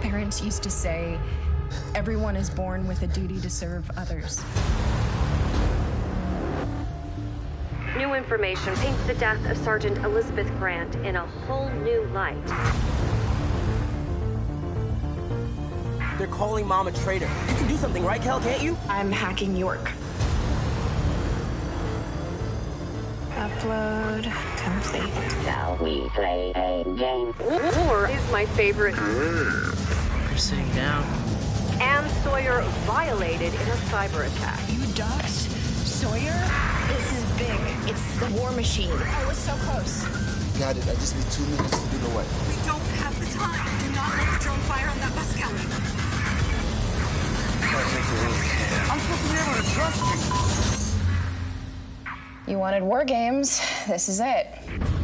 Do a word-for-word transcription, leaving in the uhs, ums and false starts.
parents used to say, everyone is born with a duty to serve others. New information paints the death of Sergeant Elizabeth Grant in a whole new light. They're calling Mom a traitor. You can do something, right, Kel, can't you? I'm hacking York. Upload complete. Shall we play a game? War is my favorite. You're sitting down. Anne Sawyer violated in a cyber attack. You doxed Sawyer? This is big. It's the war machine. I was so close. Got it. I just need two minutes to get away. We don't have the time. Do not let the drone fire on that bus scout. I'm supposed to be able to trust you. You wanted war games. This is it.